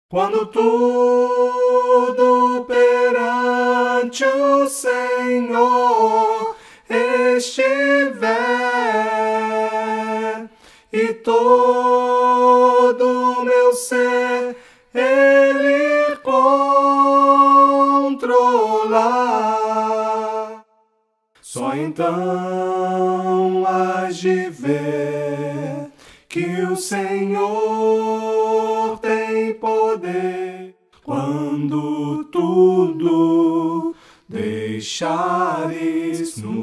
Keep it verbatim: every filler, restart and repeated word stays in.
Quando tudo perante o Senhor estiver e todo meu ser Ele controlar, só então hás de ver que o Senhor tem poder. Quando tudo deixares no